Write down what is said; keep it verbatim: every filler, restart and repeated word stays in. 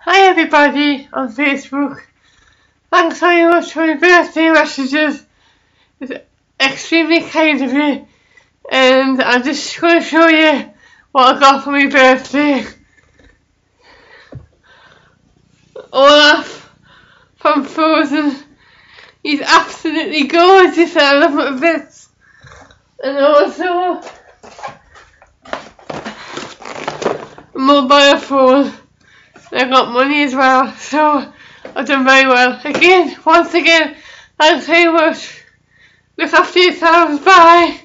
Hi everybody on Facebook. Thanks very much for your birthday messages. It's extremely kind of you. And I'm just going to show you what I got for my birthday. Olaf from Frozen. He's absolutely gorgeous. I love him to bits. And also a mobile phone. I got money as well, so I've done very well. Again, once again, thanks very much. Look after yourselves. Bye.